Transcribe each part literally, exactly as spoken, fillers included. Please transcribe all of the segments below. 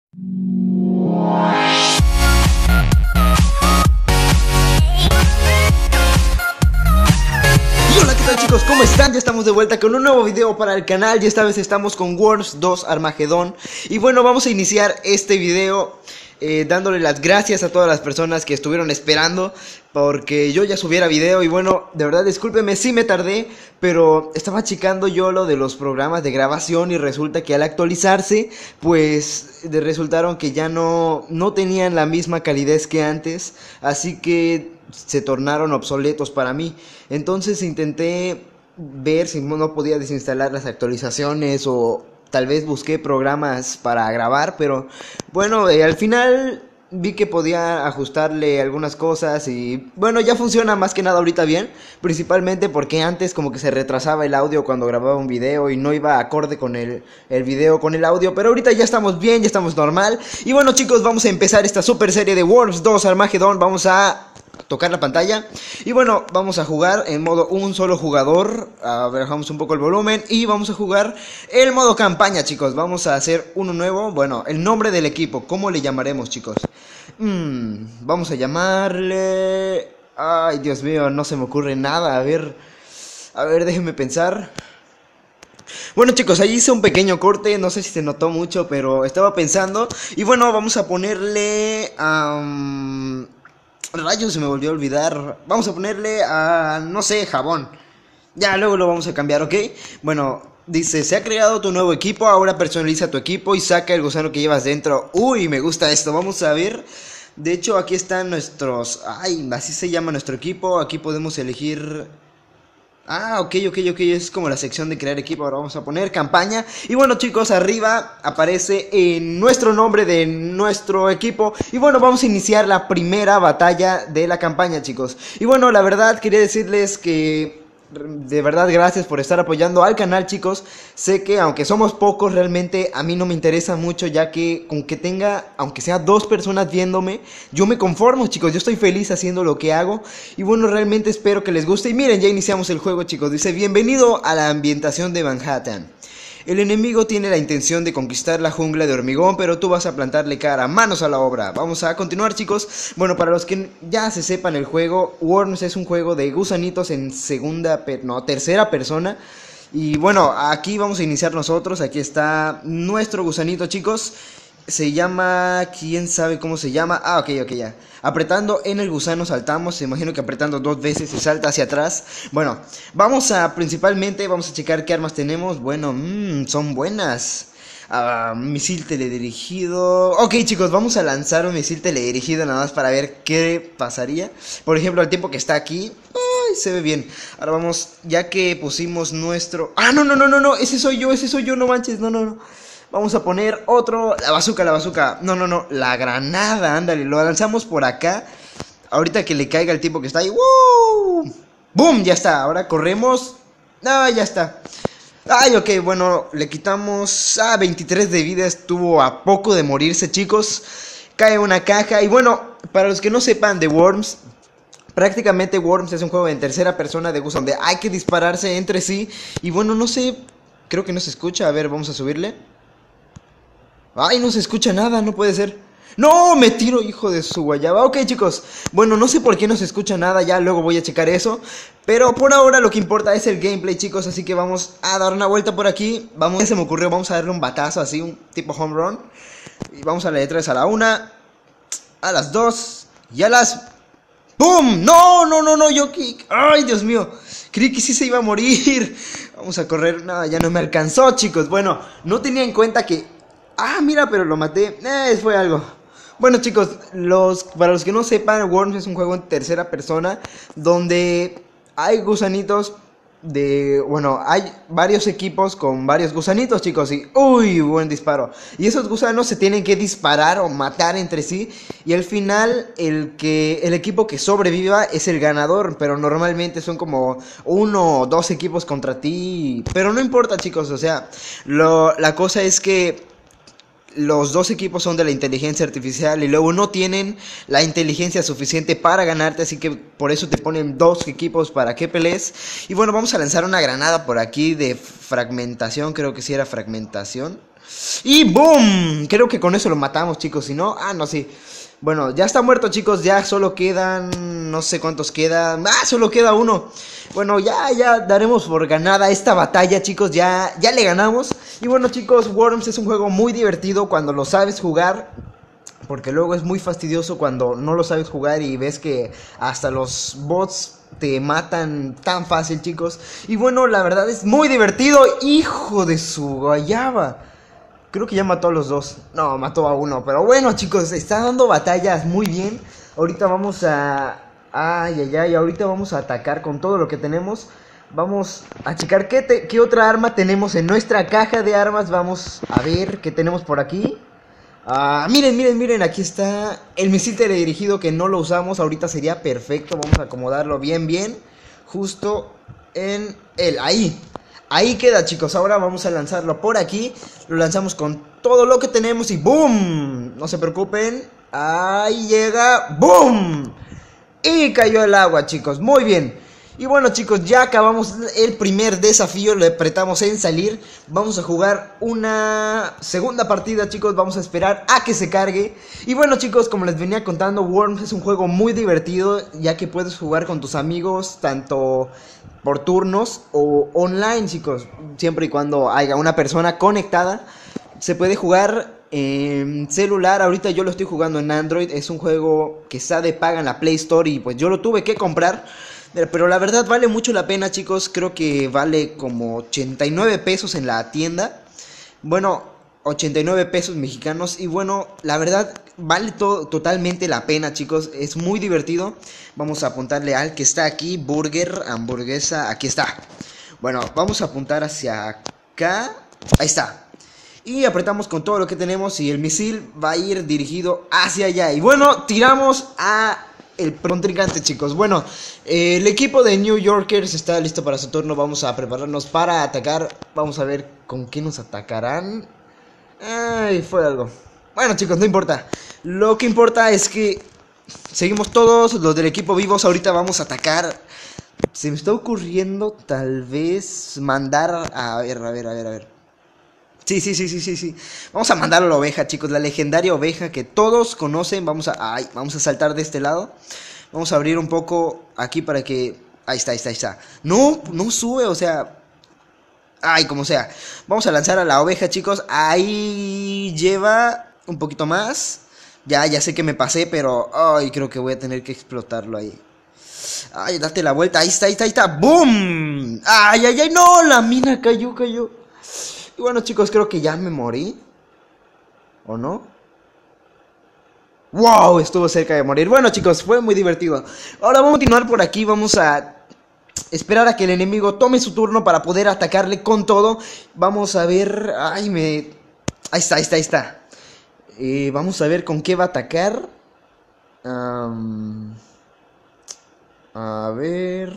Chicos, ¿cómo están? Ya estamos de vuelta con un nuevo video para el canal y esta vez estamos con Worms dos Armageddon. Y bueno, vamos a iniciar este video eh, dándole las gracias a todas las personas que estuvieron esperando porque yo ya subiera video. Y bueno, de verdad discúlpenme si me tardé, pero estaba checando yo lo de los programas de grabación y resulta que al actualizarse pues de resultaron que ya no, no tenían la misma calidez que antes, así que se tornaron obsoletos para mí. Entonces intenté ver si no podía desinstalar las actualizaciones o tal vez busqué programas para grabar, pero bueno, eh, al final vi que podía ajustarle algunas cosas y bueno, ya funciona más que nada ahorita bien, principalmente porque antes como que se retrasaba el audio cuando grababa un video y no iba acorde con el, el video con el audio, pero ahorita ya estamos bien, ya estamos normal. Y bueno chicos, vamos a empezar esta super serie de Worms dos Armageddon. Vamos a tocar la pantalla y bueno, vamos a jugar en modo un solo jugador. A ver, bajamos un poco el volumen y vamos a jugar el modo campaña, chicos. Vamos a hacer uno nuevo. Bueno, el nombre del equipo, ¿cómo le llamaremos, chicos? Hmm, vamos a llamarle... Ay, Dios mío, no se me ocurre nada. A ver, a ver, déjenme pensar. Bueno chicos, ahí hice un pequeño corte, no sé si se notó mucho, pero estaba pensando. Y bueno, vamos a ponerle... Um... Rayos, se me volvió a olvidar. Vamos a ponerle a, no sé, jabón. Ya, luego lo vamos a cambiar, ¿ok? Bueno, dice, se ha creado tu nuevo equipo. Ahora personaliza tu equipo y saca el gusano que llevas dentro. Uy, me gusta esto, vamos a ver. De hecho, aquí están nuestros... Ay, así se llama nuestro equipo. Aquí podemos elegir... Ah, ok, ok, ok, es como la sección de crear equipo. Ahora vamos a poner campaña. Y bueno chicos, arriba aparece en nuestro nombre de nuestro equipo. Y bueno, vamos a iniciar la primera batalla de la campaña, chicos. Y bueno, la verdad quería decirles que... de verdad gracias por estar apoyando al canal, chicos. Sé que aunque somos pocos, realmente a mí no me interesa mucho, ya que con que tenga, aunque sea dos personas viéndome, yo me conformo, chicos. Yo estoy feliz haciendo lo que hago. Y bueno, realmente espero que les guste. Y miren, ya iniciamos el juego, chicos. Dice, bienvenido a la ambientación de Manhattan. El enemigo tiene la intención de conquistar la jungla de hormigón, pero tú vas a plantarle cara. Manos a la obra. Vamos a continuar, chicos. Bueno, para los que ya se sepan el juego, Worms es un juego de gusanitos en segunda, no, tercera persona. Y bueno, aquí vamos a iniciar nosotros. Aquí está nuestro gusanito, chicos. Se llama... ¿quién sabe cómo se llama? Ah, ok, ok, ya. Apretando en el gusano saltamos. Se imagino que apretando dos veces se salta hacia atrás. Bueno, vamos a... principalmente vamos a checar qué armas tenemos. Bueno, mmm, son buenas. Uh, misil teledirigido. Ok, chicos, vamos a lanzar un misil teledirigido nada más para ver qué pasaría. Por ejemplo, al tiempo que está aquí. Ay, se ve bien. Ahora vamos, ya que pusimos nuestro... Ah, no, no, no, no, no. Ese soy yo, ese soy yo, no manches, no, no, no. Vamos a poner otro... La bazooka, la bazooka. No, no, no. La granada, ándale. Lo lanzamos por acá. Ahorita que le caiga el tipo que está ahí. ¡Woo! ¡Bum! Ya está. Ahora corremos. Ah, ya está. Ay, ok. Bueno, le quitamos... Ah, veintitrés de vida. Estuvo a poco de morirse, chicos. Cae una caja. Y bueno, para los que no sepan de Worms... prácticamente Worms es un juego en tercera persona de gusto donde hay que dispararse entre sí. Y bueno, no sé... creo que no se escucha. A ver, vamos a subirle. Ay, no se escucha nada, no puede ser. ¡No! Me tiro, hijo de su guayaba. Ok, chicos. Bueno, no sé por qué no se escucha nada. Ya luego voy a checar eso. Pero por ahora lo que importa es el gameplay, chicos. Así que vamos a dar una vuelta por aquí. Vamos, ya se me ocurrió, vamos a darle un batazo así, un tipo home run. Y vamos a la de tres, a la una, a las dos y a las... ¡Pum! ¡No, no, no, no! Yo que... ¡Ay, Dios mío! Creí que sí se iba a morir. Vamos a correr. No, ya no me alcanzó, chicos. Bueno, no tenía en cuenta que... Ah, mira, pero lo maté. Eh, fue algo. Bueno, chicos, los, para los que no sepan, Worms es un juego en tercera persona donde hay gusanitos de... Bueno, hay varios equipos con varios gusanitos, chicos. Y... ¡Uy! Buen disparo. Y esos gusanos se tienen que disparar o matar entre sí. Y al final, el, que, el equipo que sobreviva es el ganador. Pero normalmente son como uno o dos equipos contra ti. Pero no importa, chicos. O sea, lo, la cosa es que... los dos equipos son de la inteligencia artificial y luego no tienen la inteligencia suficiente para ganarte, así que por eso te ponen dos equipos para que pelees. Y bueno, vamos a lanzar una granada por aquí de fragmentación, creo que sí era fragmentación. Y ¡boom! Creo que con eso lo matamos, chicos, si no, ah, no, sí. Bueno, ya está muerto, chicos, ya solo quedan, no sé cuántos quedan, ah, solo queda uno. Bueno, ya, ya daremos por ganada esta batalla, chicos, ya, ya le ganamos. Y bueno, chicos, Worms es un juego muy divertido cuando lo sabes jugar, porque luego es muy fastidioso cuando no lo sabes jugar y ves que hasta los bots te matan tan fácil, chicos. Y bueno, la verdad es muy divertido, hijo de su guayaba. Creo que ya mató a los dos. No, mató a uno. Pero bueno, chicos, está dando batallas muy bien. Ahorita vamos a... Ay, ay, ay. Ahorita vamos a atacar con todo lo que tenemos. Vamos a checar qué, te... qué otra arma tenemos en nuestra caja de armas. Vamos a ver qué tenemos por aquí. Ah, miren, miren, miren. Aquí está el misil teledirigido que no lo usamos. Ahorita sería perfecto. Vamos a acomodarlo bien, bien. Justo en el... Ahí. Ahí queda, chicos, ahora vamos a lanzarlo por aquí. Lo lanzamos con todo lo que tenemos y ¡boom! No se preocupen. Ahí llega. ¡Boom! Y cayó el agua, chicos, muy bien. Y bueno, chicos, ya acabamos el primer desafío. Le apretamos en salir. Vamos a jugar una segunda partida, chicos. Vamos a esperar a que se cargue. Y bueno, chicos, como les venía contando, Worms es un juego muy divertido, ya que puedes jugar con tus amigos tanto por turnos o online, chicos. Siempre y cuando haya una persona conectada. Se puede jugar en celular. Ahorita yo lo estoy jugando en Android. Es un juego que está de paga en la Play Store y pues yo lo tuve que comprar. Pero la verdad vale mucho la pena, chicos. Creo que vale como ochenta y nueve pesos en la tienda. Bueno, ochenta y nueve pesos mexicanos. Y bueno, la verdad vale todo, totalmente la pena, chicos. Es muy divertido. Vamos a apuntarle al que está aquí. Burger, hamburguesa, aquí está. Bueno, vamos a apuntar hacia acá. Ahí está. Y apretamos con todo lo que tenemos y el misil va a ir dirigido hacia allá. Y bueno, tiramos a... el contrincante, chicos. Bueno, eh, el equipo de New Yorkers está listo para su turno. Vamos a prepararnos para atacar. Vamos a ver con qué nos atacarán. Ay, fue algo. Bueno, chicos, no importa. Lo que importa es que seguimos todos los del equipo vivos. Ahorita vamos a atacar. Se me está ocurriendo tal vez mandar... A ver, a ver, a ver, a ver. Sí, sí, sí, sí, sí, sí. Vamos a mandar a la oveja, chicos. La legendaria oveja que todos conocen. Vamos a... Ay, vamos a saltar de este lado. Vamos a abrir un poco aquí para que... Ahí está, ahí está, ahí está. No, no sube, o sea... Ay, como sea. Vamos a lanzar a la oveja, chicos. Ahí lleva un poquito más. Ya, ya sé que me pasé, pero... Ay, creo que voy a tener que explotarlo ahí. Ay, date la vuelta. Ahí está, ahí está, ahí está. ¡Boom! Ay, ay, ay, no. La mina cayó, cayó. Y bueno, chicos, creo que ya me morí. ¿O no? ¡Wow! Estuvo cerca de morir. Bueno, chicos, fue muy divertido. Ahora vamos a continuar por aquí. Vamos a esperar a que el enemigo tome su turno para poder atacarle con todo. Vamos a ver... Ay, me... Ahí está, ahí está, ahí está. Eh, vamos a ver con qué va a atacar. Um... A ver...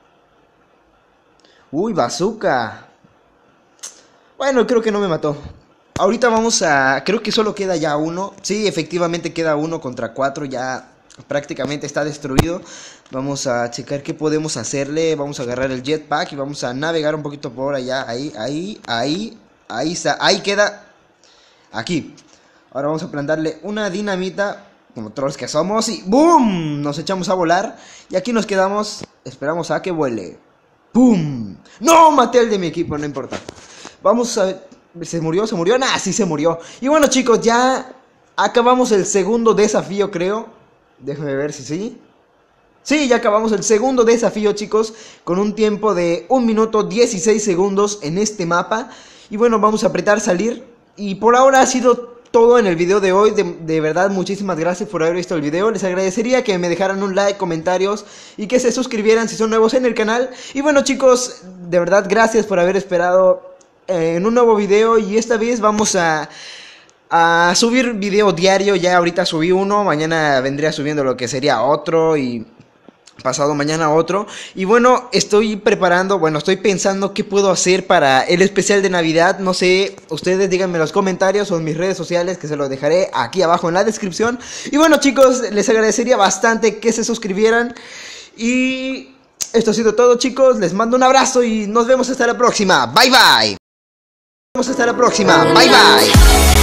Uy, bazooka. Bueno, creo que no me mató. Ahorita vamos a... Creo que solo queda ya uno. Sí, efectivamente queda uno contra cuatro. Ya prácticamente está destruido. Vamos a checar qué podemos hacerle. Vamos a agarrar el jetpack y vamos a navegar un poquito por allá. Ahí, ahí, ahí. Ahí está. Ahí queda. Aquí. Ahora vamos a plantarle una dinamita. Como trolls que somos. Y ¡boom! Nos echamos a volar. Y aquí nos quedamos. Esperamos a que vuele. ¡Boom! ¡No! Maté al de mi equipo, no importa. Vamos a ver, ¿se murió? ¿Se murió? Nah, sí se murió. Y bueno, chicos, ya acabamos el segundo desafío, creo. Déjenme ver si sí. Sí, ya acabamos el segundo desafío, chicos, con un tiempo de un minuto dieciséis segundos en este mapa. Y bueno, vamos a apretar salir. Y por ahora ha sido todo en el video de hoy. De, de verdad, muchísimas gracias por haber visto el video. Les agradecería que me dejaran un like, comentarios y que se suscribieran si son nuevos en el canal. Y bueno, chicos, de verdad, gracias por haber esperado en un nuevo video. Y esta vez vamos a, a subir video diario. Ya ahorita subí uno, mañana vendría subiendo lo que sería otro. Y pasado mañana otro. Y bueno, estoy preparando, bueno, estoy pensando qué puedo hacer para el especial de Navidad. No sé, ustedes díganme en los comentarios o en mis redes sociales, que se los dejaré aquí abajo en la descripción. Y bueno, chicos, les agradecería bastante que se suscribieran. Y esto ha sido todo, chicos. Les mando un abrazo y nos vemos hasta la próxima. Bye bye. Nos vemos hasta la próxima. Bye bye.